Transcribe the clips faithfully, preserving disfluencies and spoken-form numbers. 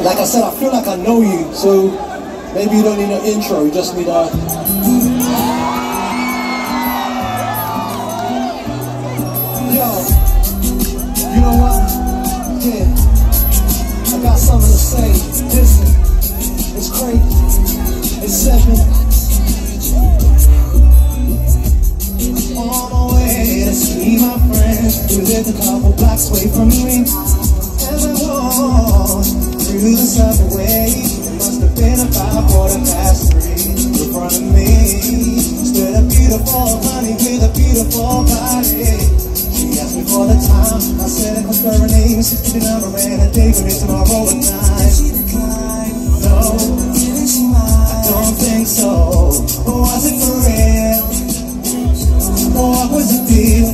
Like I said, I feel like I know you, so maybe you don't need an intro, you just need a... Yo, you know what? Yeah, I got something to say. Listen, it's crazy. It's seven. On my way to see my friends who lived a couple blocks away from me. As I walked through the subway, it must have been about quarter past three. In front of me stood a beautiful honey with a beautiful body. She asked me for the time. I said it was her name, sixty number, and a date with me tomorrow at nine. No, I don't think so. Was it for real? Or what was the deal?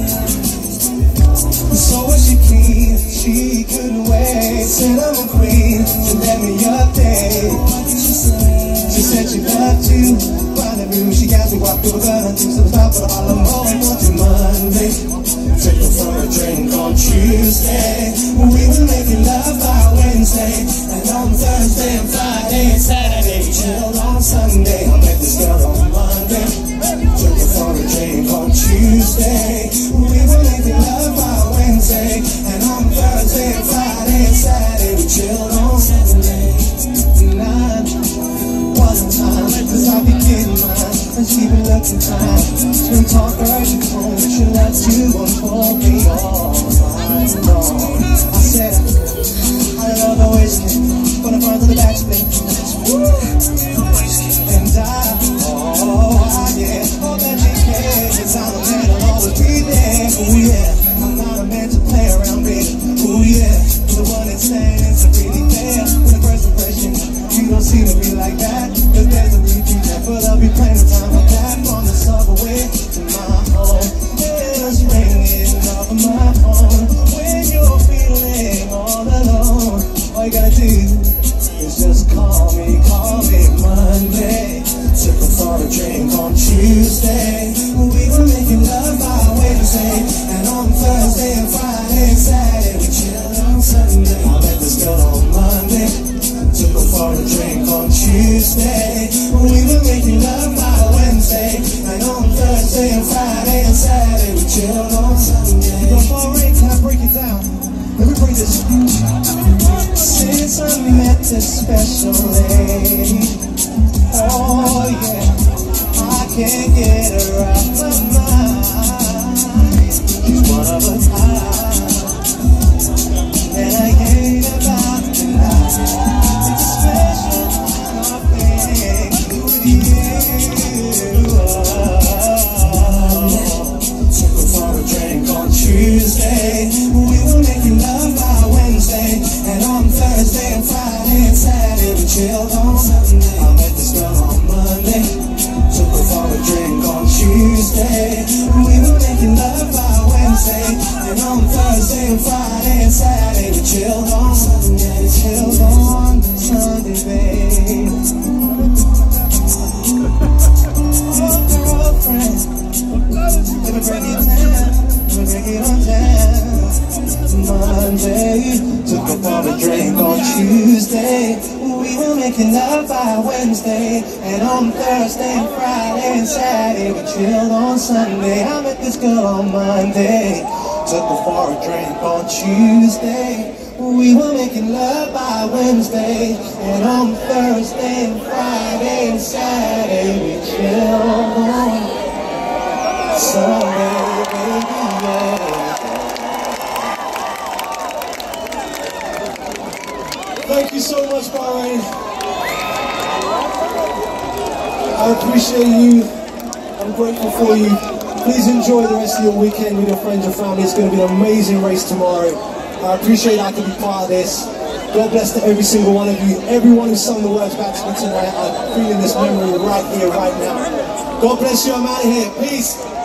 So was she keen? She couldn't wait. Said I'm a queen, so let me update. She said she loved you. Rendezvous, she asked me what we were gonna do. So stop for all I'm going on to Monday. Took her for a drink on Tuesday. We were making love by Wednesday. And on Thursday and Friday and Saturday we chilled on Sunday. I met this girl on Monday. Took her for a drink on Tuesday. We were making love by Wednesday. And on Thursday and Friday and Saturday we chilled on Sunday. Nine wasn't time, cause I be getting mine. And she been looking fine. She been talking her to home. She loves to unfold me all night long. I said, I love her wasting from the front to the back spin. And I, oh, I, yeah, all that she cares. Cause I'm a man, I'll always be there. Oh yeah, I'm not a man to play around, baby. Oh yeah, the one that's saying it's a really fair. With a first impression, you don't seem to be like that. Cause there's a repeat that, but I'll be playing the time I'm back on the subway to my home. Bells ringing off of my phone. When you're feeling all alone, all you gotta do is just call me, call me Monday. Took her for a drink on Tuesday. We were making love by Wednesday. And on Thursday and Friday and Saturday we chilled on Sunday. I met this girl on Monday. Took her for a drink on Tuesday. We were making love by Wednesday. And on Thursday and Friday and Saturday we chilled on Sunday. Yo, Bahrain, can I break it down? Let me break this. Since I met this special lady, oh yeah, I can't get her out my mind. She's one of a kind, and I ain't about to lie. It's a special kind of thing with you. Took her for a drink on Tuesday. We were making love by Wednesday. And on Thursday and Friday and Saturday we chilled on Sunday. I met this girl on Monday. Took her for a drink on Tuesday. We were making love by Wednesday. And on Thursday and Friday and Saturday we chilled on Sunday. Chilled on Sunday, babe. Oh, girlfriend, let me break it down. Let me break it on down. Monday, took her for a drink on Tuesday. We were making love by Wednesday. And on Thursday and Friday and Saturday we chilled on Sunday. I met this girl on Monday. Took her for a drink on Tuesday. We were making love by Wednesday. And on Thursday and Friday and Saturday we chilled on Sunday, baby, yeah. Thank you so much, Bahrain. I appreciate you. I'm grateful for you. Please enjoy the rest of your weekend with your friends and family. It's going to be an amazing race tomorrow. I appreciate I can be part of this. God bless to every single one of you. Everyone who sung the words back to me tonight. I'm feeling this memory right here, right now. God bless you. I'm out of here. Peace.